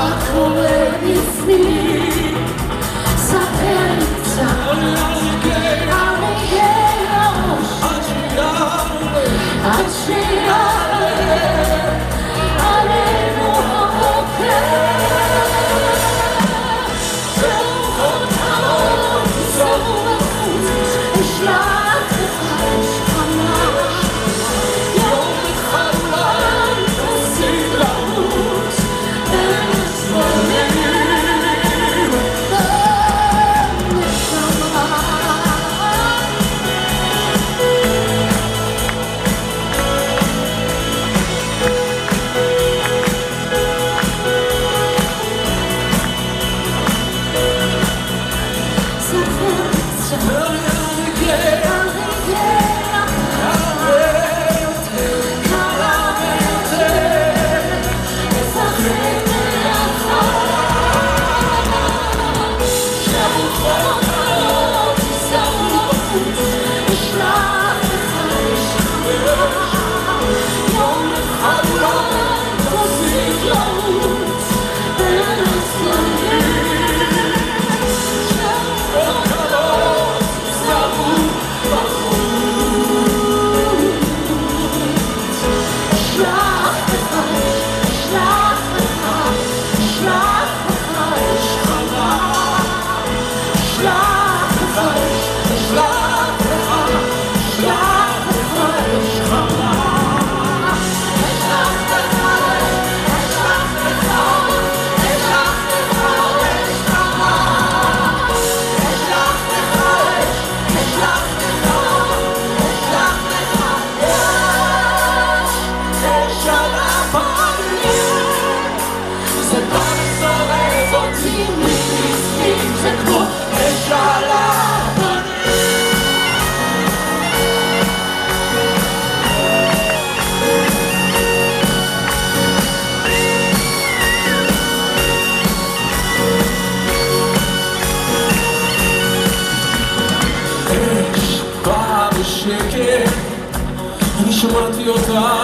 אני שמעתי אותה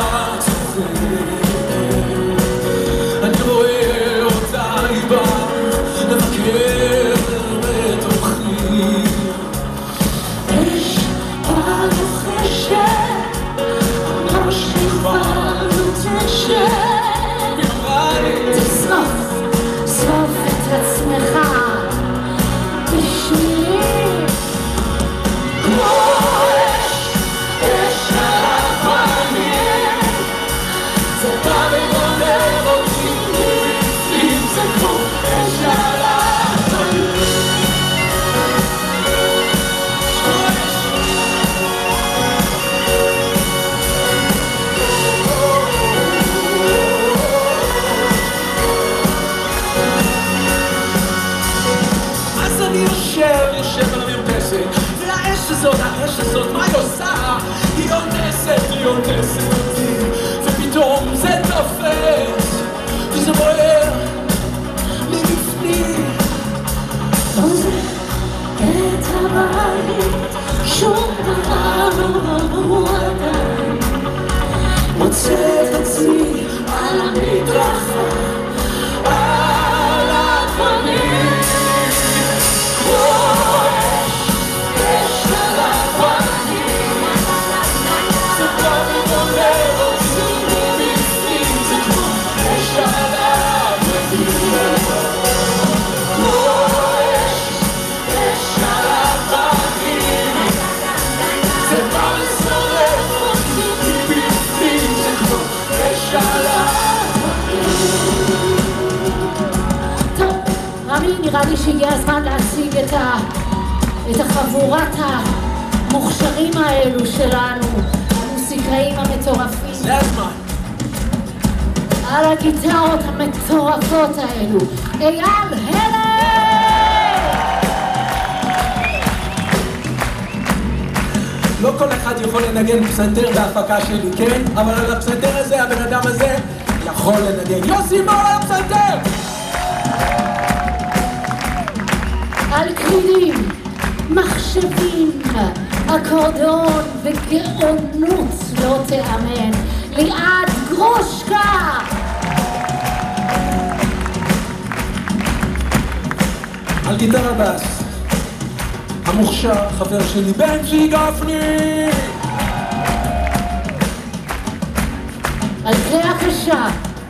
צוחקת, אני רואה אותה היא באה לבקר בתוכי. אש ברוחשת, ממשיכה ותשב, תשרוף, שרוף את עצמך בשבילי. יושב על המרפסת, והאש הזאת, מה היא עושה? היא אונסת אותי, ופתאום זה תופס, וזה בוער לי בפנים. עוזב את הבית, שום דבר לא ברור עדיין, מוצא את עצמי על המדרכה, על הפנים. נראה לי שהגיע הזמן להציג את החבורת המוכשרים האלו שלנו, המוסיקאים המטורפים. זה הזמן. על הגיטרות המטורפות האלו, אייל הלר! לא כל אחד יכול לנגן פסנתר בהפקה שלי, כן? אבל על הפסנתר הזה, הבן אדם הזה יכול לנגן. יוסי מור על הפסנתר! על כלים, מחשבים, אקורדאון וגאונות לא תאמן, ליעד גרושקה. על גיטרה בס, המוכשר, חבר שלי בנצ'י גפני. על קריאה קשה,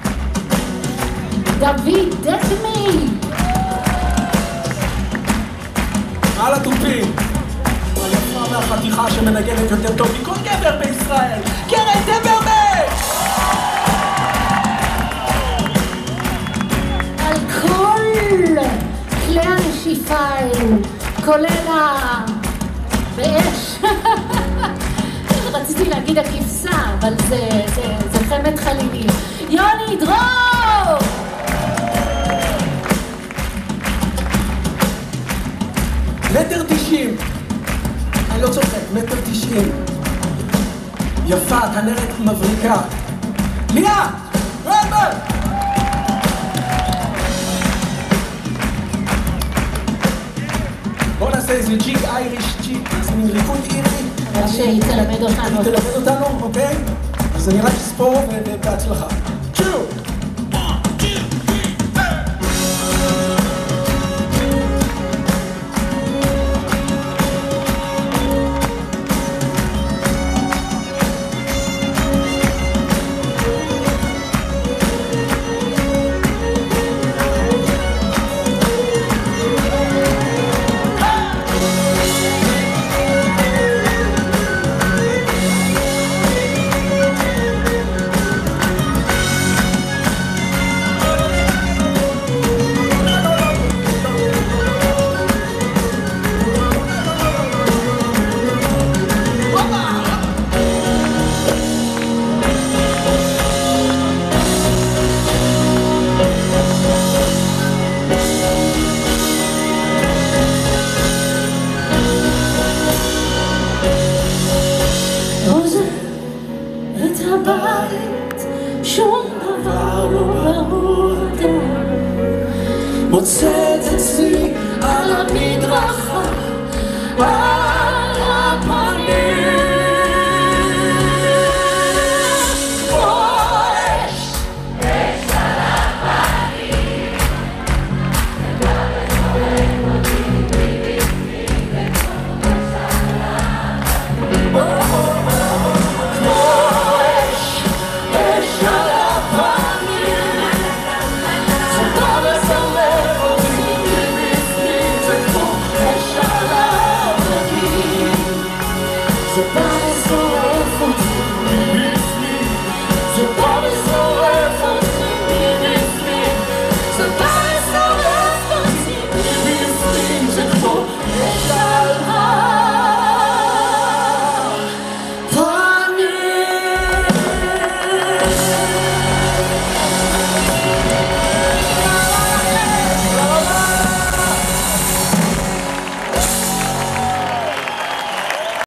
דוד דקמי. על התופים, היפה והחתיכה שמנגנת יותר טוב מכל גבר בישראל, קרן טמברמן. על כל כלי הנשיפה האלו, כולל באש. רציתי להגיד הכבשה, אבל זה חמת חלילים. יוני דרור! מטר 90, אני לא צוחק, מטר 90. יפה, כנרת מבריקה. ליה! רבר! בוא נעשה איזה ג'יג אייריש, ג'יג, איזה מין ריקוד אירי. שהיא תלמד אותנו. היא תלמד אותנו, אוקיי? אז אני רק אספור ובהצלחה. צ'ו! הבית, שום דבר לא ברור עדיין. מוצאת אצלי על המדרכה